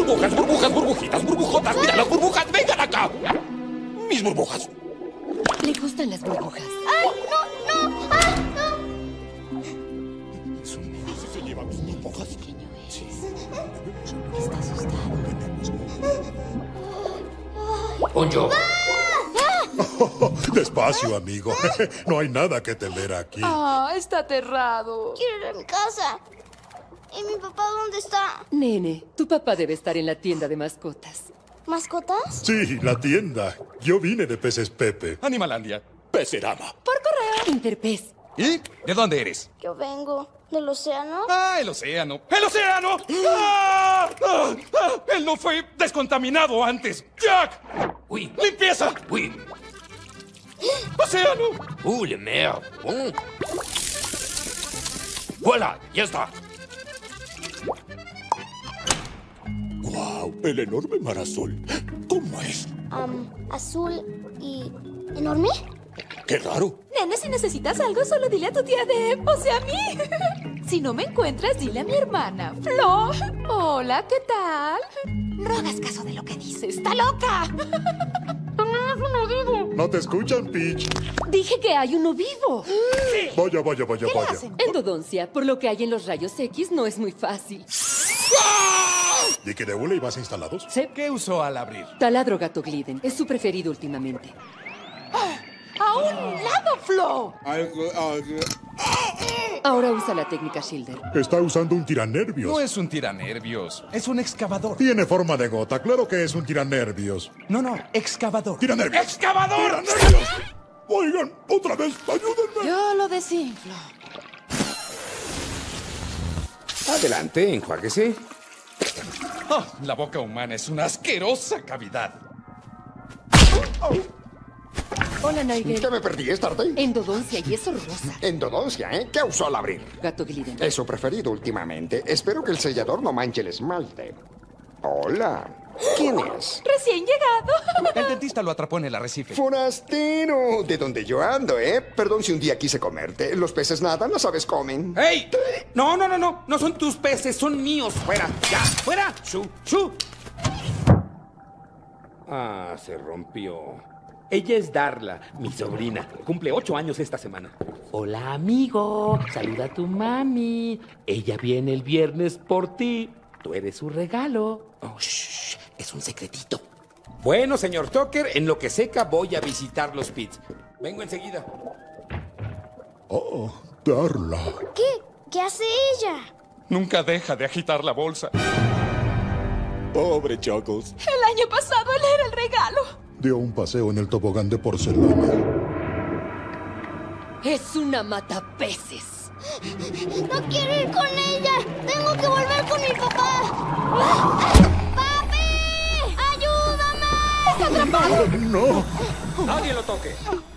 Burbujas, burbujas, burbujitas, burbujotas. Mira las burbujas, vengan acá. Mis burbujas. Le gustan las burbujas. ¡Ay, no! Es un niño. ¿Se lleva mis burbujas? Sí. Está asustado. Poncho. Despacio, amigo. No hay nada que temer aquí. Ah, está aterrado. Quiero ir a mi casa. ¿Y mi papá dónde está? Nene, tu papá debe estar en la tienda de mascotas. ¿Mascotas? Sí, la tienda. Yo vine de Peces Pepe. Animalandia. Pecerama. Por correo. Interpez. ¿Y? ¿De dónde eres? Yo vengo del océano. ¡Ah, el océano! ¡El océano! ¡Ah! ¡Ah! ¡Ah! ¡Él no fue descontaminado antes! ¡Jack! Oui, ¡Limpieza! oui. ¡Océano! Le mer. Voilà, ya está. ¡Guau! El enorme mar azul. ¿Cómo es? Azul y... ¿enorme? ¡Qué raro! Nene, si necesitas algo, solo dile a tu tía Deb, o sea, a mí. Si no me encuentras, dile a mi hermana, Flo. Hola, ¿qué tal? No hagas caso de lo que dice, está loca. ¿No te escuchan, Peach? Dije que hay uno vivo. Vaya, vaya, vaya, vaya. Endodoncia, por lo que hay en los rayos X, no es muy fácil. ¿De que de hule y vas instalados? Sí. ¿Qué usó al abrir? Taladro Gato Gliden. Es su preferido últimamente. A un lado, Flo. Ahora usa la técnica Schilder. Está usando un tiranervios. No es un tiranervios, es un excavador. Tiene forma de gota. Claro que es un tiranervios. No, excavador. ¡Tiranervios! ¡Excavador! ¡Tiranervios! Oigan, otra vez, ayúdenme. Yo lo desinflo. Adelante, enjuáguese. Ah, la boca humana es una asquerosa cavidad. Hola, Nigel. ¿Qué me perdí? ¿Es tarde? Endodoncia y es horrorosa. Endodoncia, ¿eh? ¿Qué usó al abrir? Gato Gliden. Es su preferido últimamente. Espero que el sellador no manche el esmalte. Hola. ¿Quién es? Recién llegado. El dentista lo atrapó en el arrecife. Forastero. De donde yo ando, ¿eh? Perdón si un día quise comerte. Los peces nadan, las aves comen. ¡Ey! No, no, no, no. No son tus peces, son míos. Fuera, ya, fuera. Shu. Ah, se rompió. Ella es Darla, mi sobrina. Cumple 8 años esta semana. Hola, amigo. Saluda a tu mami. Ella viene el viernes por ti. Tú eres su regalo. Oh, shh, es un secretito. Bueno, señor Tucker, en lo que seca voy a visitar los pits. Vengo enseguida. Oh, Darla. ¿Qué hace ella? Nunca deja de agitar la bolsa. Pobre Chuckles. El año pasado él era el regalo. Dio un paseo en el tobogán de porcelana. Es una matapeces. ¡No quiero ir con ella! ¡Tengo que volver con mi papá! ¡Papi! ¡Ayúdame! ¡Está atrapado! ¡No! Nadie lo toque.